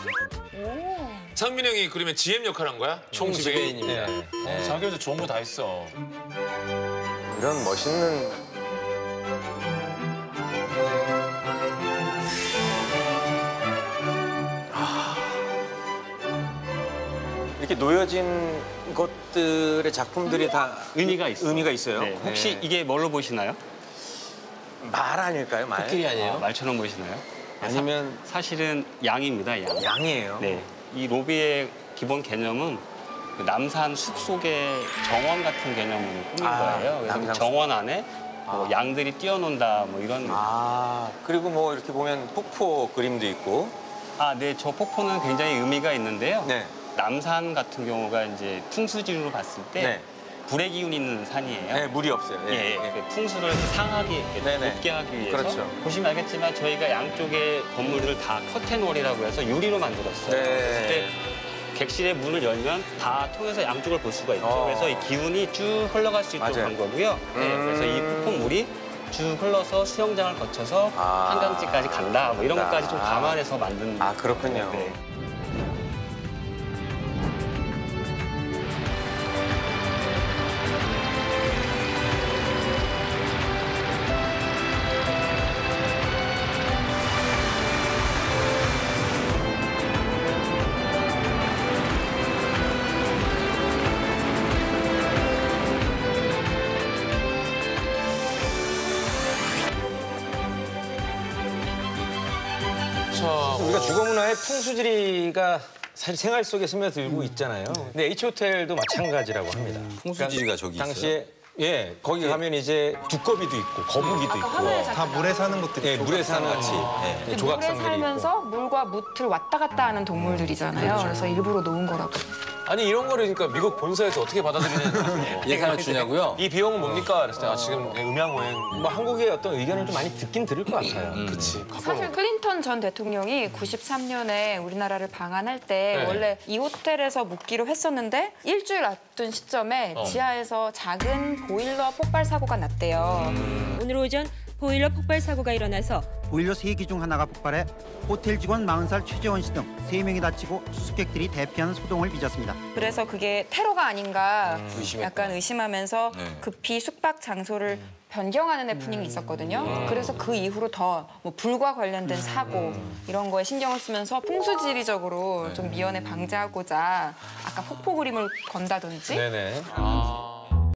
상민 형이 그러면 GM 역할 한 거야? 총지배인입니다. 네. 자기도 좋은 거 다 있어. 이런 멋있는 이렇게 놓여진 것들의 작품들이 다 의미가 있어요. 의미가 있어요. 네. 혹시 이게 뭘로 보시나요? 말 아닐까요? 말? 코끼리 아니에요? 말처럼 보이시나요? 아니면 사실은 양입니다, 양. 양이에요. 네. 이 로비의 기본 개념은 그 남산 숲속의 정원 같은 개념으로 꾸민 거예요. 그래서 남산 정원 안에 뭐 양들이 뛰어논다 뭐 이런. 그리고 뭐 이렇게 보면 폭포 그림도 있고. 네. 저 폭포는 굉장히 의미가 있는데요. 네. 남산 같은 경우가 이제 풍수지리로 봤을 때 네. 불의 기운이 있는 산이에요. 네, 물이 없어요. 예, 그 풍수를 이렇게 상하게 이렇게 네네. 높게 하기 위해서 그렇죠. 보시면 알겠지만 저희가 양쪽의 건물을 다 커튼월이라고 해서 유리로 만들었어요. 네. 그때 객실의 문을 열면 다 통해서 양쪽을 볼 수가 있죠. 그래서 이 기운이 쭉 흘러갈 수 있도록 맞아요. 한 거고요. 네, 그래서 이 폭포물이 쭉 흘러서 수영장을 거쳐서 한강지까지 간다. 뭐 이런 것까지 좀 감안해서 만든. 그렇군요. 네. 우리가 주거문화의 풍수지리가 사실 생활 속에 스며들고 있잖아요. 근데 H호텔도 마찬가지라고 합니다. 풍수지리가 저기 있어요? 당시에 거기 가면 이제 두꺼비도 있고 거북이도 있고 다 물에 사는 것들이 물에 사는 같이 물에 조각상들이 살면서 있고. 물과 무틀 왔다 갔다 하는 동물들이잖아요. 그래서 일부러 놓은 거라고. 아니 이런 거를 그러니까 미국 본사에서 어떻게 받아들이냐는 거죠. 예산을 주냐고요? 이 비용은 뭡니까? 그랬을 때 지금 음양오행. 뭐 한국의 어떤 의견을 좀 많이 듣긴 들을 것 같아요. 그치. 사실 클린턴 전 대통령이 93년에 우리나라를 방한할 때 네. 원래 이 호텔에서 묵기로 했었는데 일주일 앞둔 시점에 지하에서 작은 보일러 폭발 사고가 났대요. 오늘 오전 보일러 폭발 사고가 일어나서 보일러 3기 중 하나가 폭발해 호텔 직원 40살 최재원 씨 등 3명이 다치고 수수께끼들이 대피하는 소동을 빚었습니다. 그래서 그게 테러가 아닌가 약간 의심하면서 네. 급히 숙박 장소를 변경하는 해프닝이 있었거든요. 그래서 그 이후로 더 뭐 불과 관련된 사고 이런 거에 신경을 쓰면서 풍수지리적으로 좀 미연에 방지하고자 아까 폭포 그림을 건다든지 네네.